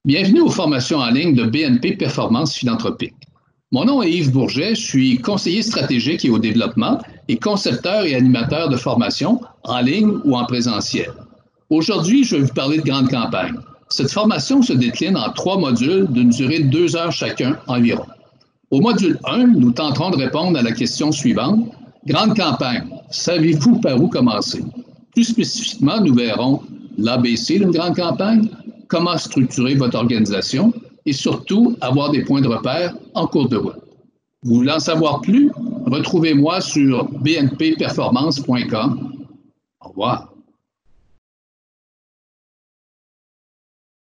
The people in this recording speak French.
Bienvenue aux formations en ligne de BNP Performance Philanthropique. Mon nom est Yves Bourget, je suis conseiller stratégique et au développement et concepteur et animateur de formations en ligne ou en présentiel. Aujourd'hui, je vais vous parler de Grande Campagne. Cette formation se décline en 3 modules d'une durée de 2 heures chacun environ. Au module 1, nous tenterons de répondre à la question suivante. Grande Campagne, savez-vous par où commencer? Plus spécifiquement, nous verrons l'ABC d'une grande campagne, comment structurer votre organisation et surtout avoir des points de repère en cours de route. Vous voulez en savoir plus? Retrouvez-moi sur bnpperformance.com. Au revoir.